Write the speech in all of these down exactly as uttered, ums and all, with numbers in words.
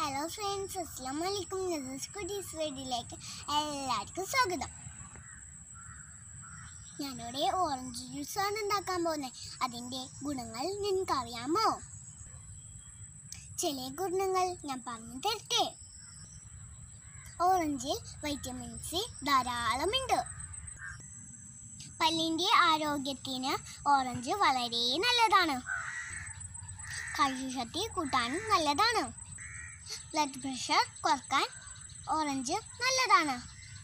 Hello friends, അസ്സലാമു അലൈക്കും. നസീസ് കുട്ടീസ് വീഡിയോയിലേക്ക് എല്ലാവർക്കും സ്വാഗതം. ഞാനിവിടെ ഓറഞ്ച് ജ്യൂസാണ് ഉണ്ടാക്കാൻ പോകുന്നത്. അതിൻ്റെ ഗുണങ്ങൾ നിങ്ങൾക്കറിയാമോ? ചില ഗുണങ്ങൾ ഞാൻ പറഞ്ഞു തരട്ടെ. ഓറഞ്ചിൽ വൈറ്റമിൻ സി ധാരാളമുണ്ട്. പല്ലിൻ്റെ ആരോഗ്യത്തിന് ഓറഞ്ച് വളരെ നല്ലതാണ്. കാഴ്ചശക്തി കൂട്ടാനും നല്ലതാണ്. ബ്ലഡ് പ്രഷർ കുറക്കാൻ ഓറഞ്ച് നല്ലതാണ്.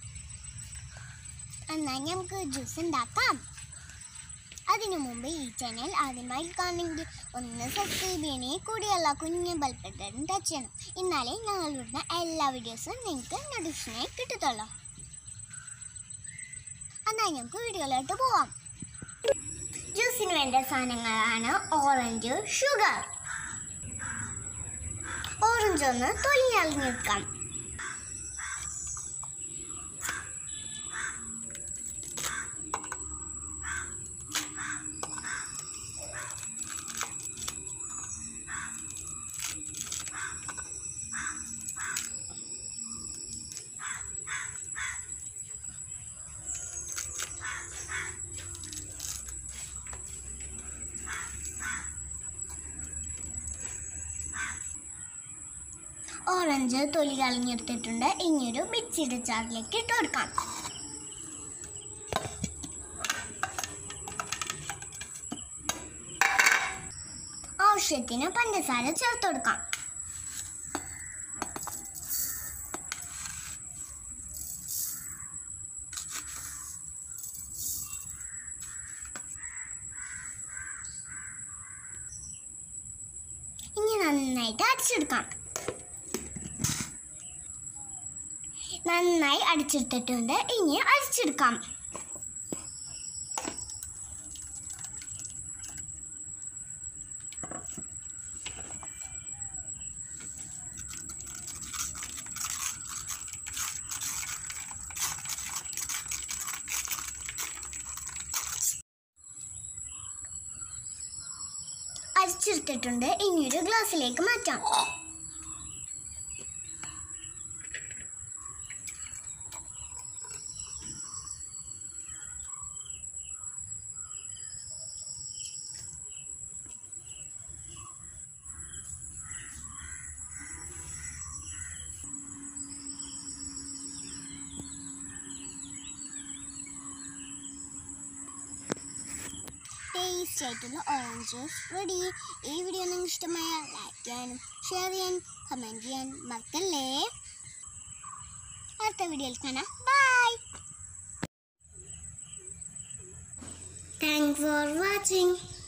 എന്നാൽ നമുക്ക് ജ്യൂസ് ഉണ്ടാക്കാം. അതിനു മുമ്പ് ഈ ചാനൽ ആദ്യമായി കാണണമെങ്കിൽ ഒന്ന് സബ്സ്ക്രൈബ് ചെയ്യണേ. കൂടിയുള്ള കുഞ്ഞ് ബെൽ ബട്ടൺ ടച്ച് ചെയ്യണം. എന്നാലേ ഞങ്ങളിടുന്ന എല്ലാ വീഡിയോസും നിങ്ങൾക്ക് നോട്ടിഫിക്കേഷനായി കിട്ടത്തുള്ളൂ. എന്നാൽ നമുക്ക് വീഡിയോയിലോട്ട് പോവാം. ജ്യൂസിന് വേണ്ട സാധനങ്ങളാണ് ഓറഞ്ച്, ഷുഗർ. ഓറഞ്ച് ഒന്ന് തൊലി കളഞ്ഞെടുക്കാം. ഓറഞ്ച് തൊലി കളഞ്ഞെടുത്തിട്ടുണ്ട്. ഇനിയൊരു മിക്സിയുടെ ജാറിലേക്ക് ഇട്ട് കൊടുക്കാം. ആവശ്യത്തിന് പഞ്ചസാര ചേർത്ത് കൊടുക്കാം. ഇനി നന്നായിട്ട് അടിച്ചെടുക്കാം. നന്നായി അടിച്ചെടുത്തിട്ടുണ്ട്. ഇനി അരിച്ചെടുക്കാം. അരിച്ചെടുത്തിട്ടുണ്ട്. ഇനിയൊരു ഗ്ലാസ്സിലേക്ക് മാറ്റാം. ടേസ്റ്റി ആയിട്ടുള്ള ഓറഞ്ച് ജ്യൂസ് റെഡി. ഈ വീഡിയോ നിങ്ങൾക്ക് ഇഷ്ടമായ ലൈക്ക് ചെയ്യാനും ഷെയർ ചെയ്യാനും കമൻറ്റ് ചെയ്യാനും മറക്കല്ലേ. അടുത്ത വീഡിയോയിൽ കാണാം. ബൈ. Thanks for watching.